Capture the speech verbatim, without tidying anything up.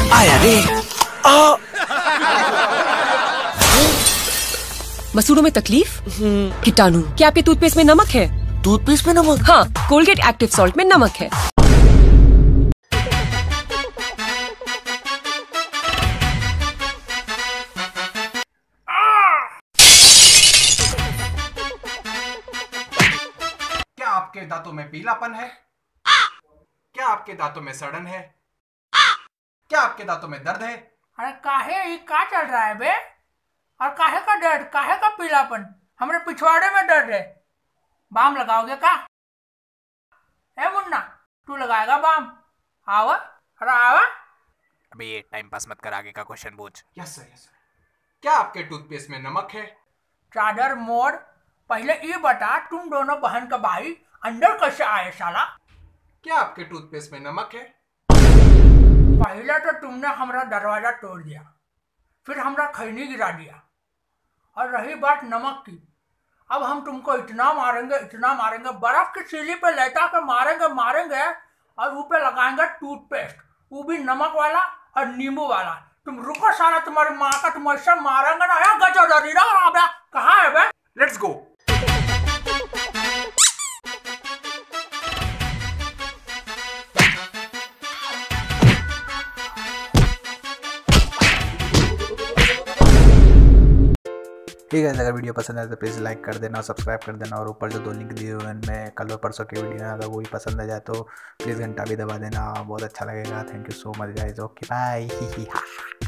आया रे। आ मसूड़ों में तकलीफ, कीटाणु। क्या आपके टूथपेस्ट में नमक है? टूथपेस्ट में नमक? हाँ, कोलगेट एक्टिव सॉल्ट में नमक है। क्या आपके दांतों में पीलापन है? क्या आपके दांतों में सड़न है? क्या आपके दांतों में दर्द है? अरे काहे ये का चल रहा है बे? और काहे का दर्द, काहे का पीलापन? हमरे पिछवाड़े में दर्द है। बाम लगाओगे का? ए मुन्ना, तू लगाएगा बाम? आवा, अरे आवा। अबे ये टाइम पास मत कर, आगे का क्वेश्चन पूछ। Yes sir, yes sir. क्या आपके टूथपेस्ट में नमक है? चादर मोड़, पहले ये बता तुम दोनों बहन का भाई अंदर कैसे आए साला? क्या आपके टूथपेस्ट में नमक है? पहले तो तुमने हमारा दरवाजा तोड़ दिया, फिर हमारा खैनी गिरा दिया, और रही बात नमक की, अब हम तुमको इतना मारेंगे इतना मारेंगे, बर्फ की सीली पे लेटा के मारेंगे मारेंगे और ऊपर लगाएंगे टूथपेस्ट, वो भी नमक वाला और नींबू वाला। तुम रुको साला, तुम्हारी माँ का तुम ऐसा मारेंगे ना, यार गजोदरी ना। कहाँ है बे? Let's go. ठीक है, अगर वीडियो पसंद आए तो प्लीज़ लाइक कर देना और सब्सक्राइब कर देना, और ऊपर जो दो लिंक दिए हुए हैं उनमें कल और परसों की वीडियो है, अगर वो भी पसंद आ जाए तो प्लीज़ घंटा भी दबा देना, बहुत अच्छा लगेगा। Thank you so much guys, okay bye.